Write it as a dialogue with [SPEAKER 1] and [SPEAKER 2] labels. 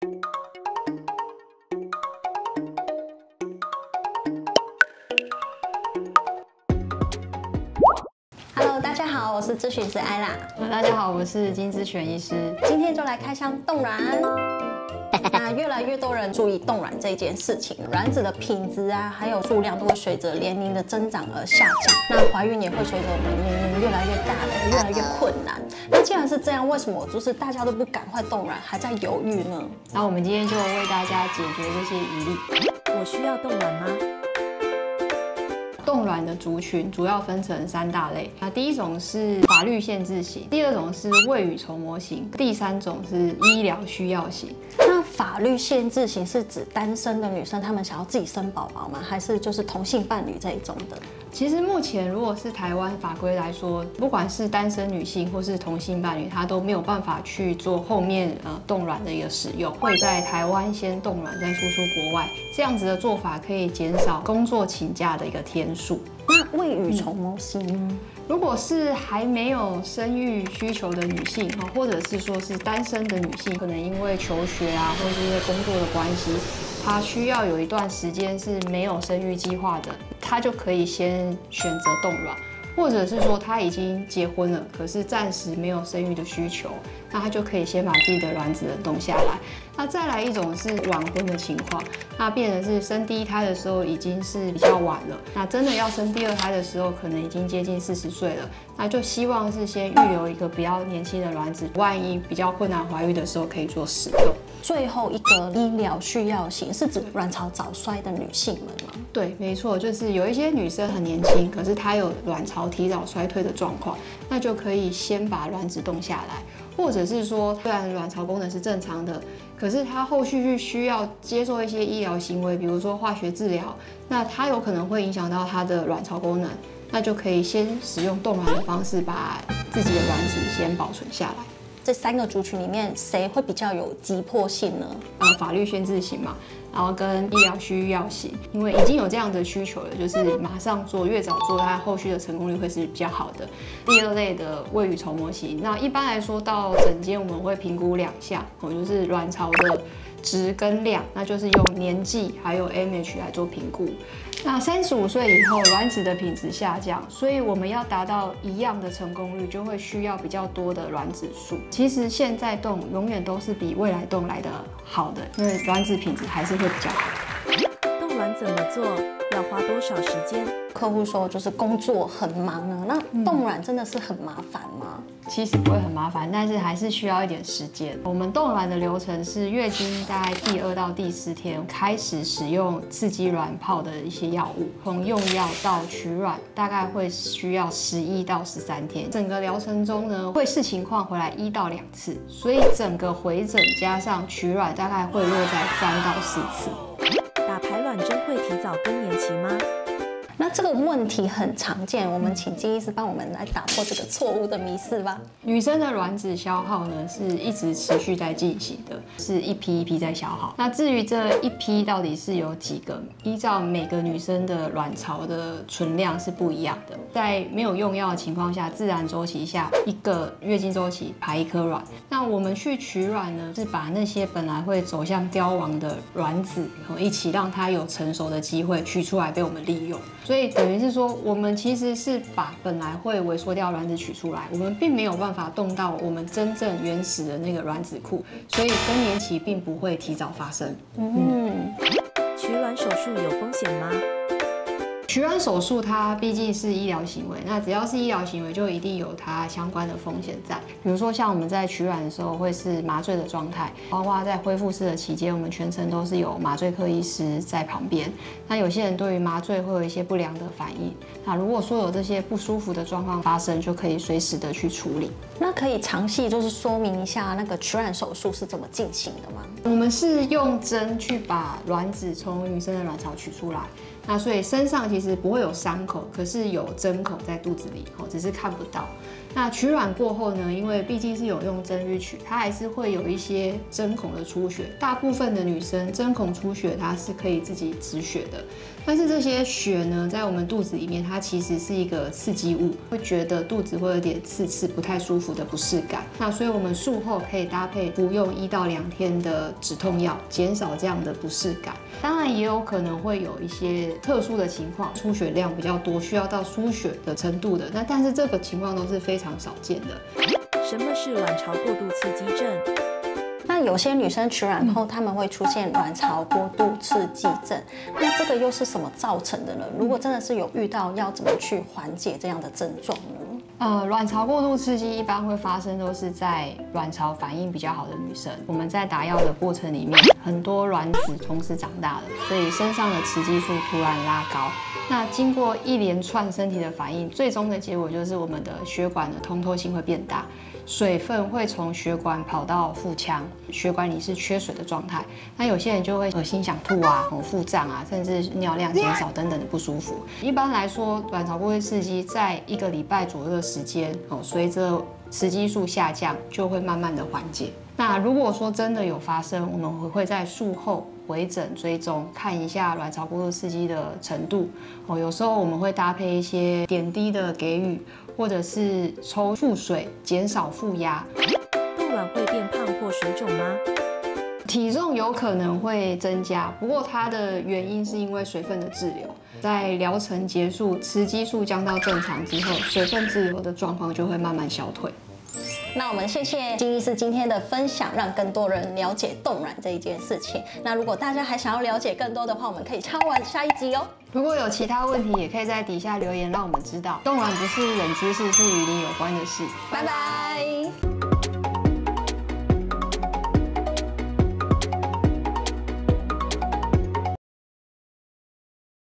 [SPEAKER 1] Hello， 大家好，我是咨询师艾拉。
[SPEAKER 2] 大家好，我是金之璇医师。
[SPEAKER 1] 今天就来开箱冻卵。那越来越多人注意冻卵这件事情，卵子的品质啊，还有数量都会随着年龄的增长而下降。那怀孕也会随着我们年龄越来越大了，越来越困难。那既然是这样，为什么就是大家都不赶快冻卵，还在犹豫呢？
[SPEAKER 2] 那我们今天就为大家解决这些疑虑。
[SPEAKER 3] 我需要冻卵吗？
[SPEAKER 2] 冻卵的族群主要分成3大类，那第一种是法律限制型，第二种是未雨绸缪型，第3种是医疗需要型。
[SPEAKER 1] 那法律限制型是指单身的女生，她们想要自己生宝宝吗？还是就是同性伴侣这一种的？
[SPEAKER 2] 其实目前如果是台湾法规来说，不管是单身女性或是同性伴侣，她都没有办法去做后面冻卵的一个使用，会在台湾先冻卵再输出国外，这样子的做法可以减少工作请假的一个天数。
[SPEAKER 1] 那未雨绸缪型呢？
[SPEAKER 2] 如果是还没有生育需求的女性，或者是说是单身的女性，可能因为求学啊，或者是因为工作的关系，她需要有一段时间是没有生育计划的，她就可以先选择冻卵。或者是说她已经结婚了，可是暂时没有生育的需求，那她就可以先把自己的卵子冷冻下来。那再来一种是晚婚的情况，那变成是生第1胎的时候已经是比较晚了，那真的要生第2胎的时候，可能已经接近40岁了，那就希望是先预留一个比较年轻的卵子，万一比较困难怀孕的时候可以做使用。
[SPEAKER 1] 最后一个医疗需要型是指卵巢早衰的女性们吗？
[SPEAKER 2] 对，没错，就是有一些女生很年轻，可是她有卵巢提早衰退的状况，那就可以先把卵子冻下来，或者是说，虽然卵巢功能是正常的，可是她后续需要接受一些医疗行为，比如说化学治疗，那它有可能会影响到她的卵巢功能，那就可以先使用冻卵的方式，把自己的卵子先保存下来。
[SPEAKER 1] 这3个族群里面，谁会比较有急迫性呢？
[SPEAKER 2] 法律限制型嘛，然后跟医疗需要型，因为已经有这样的需求了，就是马上做，越早做，它后续的成功率会是比较好的。第2类的未雨绸缪型，那一般来说到诊间我们会评估2项，就是卵巢的值跟量，那就是用年纪还有 AMH 来做评估。那35岁以后，卵子的品质下降，所以我们要达到一样的成功率，就会需要比较多的卵子数。其实现在冻永远都是比未来冻来的好的，因为卵子品质还是会比较好。
[SPEAKER 3] 冻卵怎么做？要花多少时间？
[SPEAKER 1] 客户说就是工作很忙啊，那冻卵真的是很麻烦吗？
[SPEAKER 2] 其实不会很麻烦，但是还是需要一点时间。我们冻卵的流程是月经大概第2到第4天开始使用刺激卵泡的一些药物，从用药到取卵大概会需要11到13天。整个疗程中呢，会视情况回来1到2次，所以整个回诊加上取卵大概会落在3到4次。
[SPEAKER 3] 打排卵针会提早更年期吗？
[SPEAKER 1] 那这个问题很常见，我们请金医师帮我们来打破这个错误的迷思吧。
[SPEAKER 2] 女生的卵子消耗呢是一直持续在进行的，是一批一批在消耗。那至于这一批到底是有几个，依照每个女生的卵巢的存量是不一样的。在没有用药的情况下，自然周期下1个月经周期排1颗卵。那我们去取卵呢，是把那些本来会走向凋亡的卵子，一起让它有成熟的机会取出来被我们利用。所以等于是说，我们其实是把本来会萎缩掉卵子取出来，我们并没有办法动到我们真正原始的那个卵子库，所以更年期并不会提早发生。
[SPEAKER 3] 取卵手术有风险吗？
[SPEAKER 2] 取卵手术它毕竟是医疗行为，那只要是医疗行为，就一定有它相关的风险在。比如说像我们在取卵的时候会是麻醉的状态，包括在恢复室的期间，我们全程都是有麻醉科医师在旁边。那有些人对于麻醉会有一些不良的反应，那如果说有这些不舒服的状况发生，就可以随时的去处理。
[SPEAKER 1] 那可以详细就是说明一下那个取卵手术是怎么进行的吗？
[SPEAKER 2] 我们是用针去把卵子从女生的卵巢取出来。那所以身上其实不会有伤口，可是有针孔在肚子里，只是看不到。 那取卵过后呢，因为毕竟是有用针去取，它还是会有一些针孔的出血。大部分的女生针孔出血，它是可以自己止血的。但是这些血呢，在我们肚子里面，它其实是一个刺激物，会觉得肚子会有点刺，不太舒服的不适感。那所以我们术后可以搭配服用1到2天的止痛药，减少这样的不适感。当然也有可能会有一些特殊的情况，出血量比较多，需要到输血的程度的。但是这个情况都是非常少见的。
[SPEAKER 3] 什么是卵巢过度刺激症？
[SPEAKER 1] 那有些女生取卵后，她们会出现卵巢过度刺激症，那这个又是什么造成的呢？如果真的是有遇到，要怎么去缓解这样的症状呢？
[SPEAKER 2] 卵巢过度刺激一般会发生都是在卵巢反应比较好的女生。我们在打药的过程里面，很多卵子同时长大了，所以身上的雌激素突然拉高。那经过一连串身体的反应，最终的结果就是我们的血管的通透性会变大，水分会从血管跑到腹腔，血管里是缺水的状态。那有些人就会恶心想吐啊、腹胀啊，甚至尿量减少等等的不舒服。一般来说，卵巢过度刺激在1个礼拜左右的时间，随着雌激素下降，就会慢慢的缓解。那如果说真的有发生，我们会在术后回诊追踪，看一下卵巢过度刺激的程度。有时候我们会搭配一些点滴的给予，或者是抽腹水，减少腹压。
[SPEAKER 3] 冻卵会变胖或水肿吗？
[SPEAKER 2] 体重有可能会增加，不过它的原因是因为水分的滞留。在疗程结束，雌激素降到正常之后，水分滞留的状况就会慢慢消退。
[SPEAKER 1] 那我们谢谢金医师今天的分享，让更多人了解冻卵这一件事情。那如果大家还想要了解更多的话，我们可以敲完下一集哦。
[SPEAKER 2] 如果有其他问题，也可以在底下留言让我们知道。冻卵不是冷知识，是与你有关的事。
[SPEAKER 1] 拜拜。